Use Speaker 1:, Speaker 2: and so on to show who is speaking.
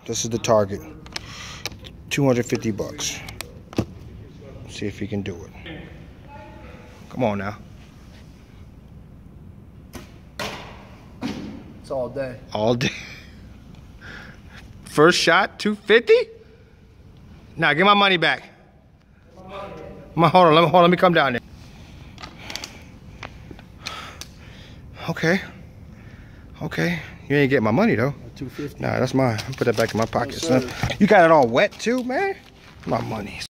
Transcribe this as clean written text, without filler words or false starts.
Speaker 1: This is the target. 250 bucks. See if he can do it. Come on now.
Speaker 2: It's all day.
Speaker 1: All day. First shot, 250? Nah, get my money back. Hold on, let me come down there. Okay. Okay. You ain't getting my money though.
Speaker 2: 250.
Speaker 1: Nah, that's mine. I'll put that back in my pocket, son. You got it all wet too, man? My money.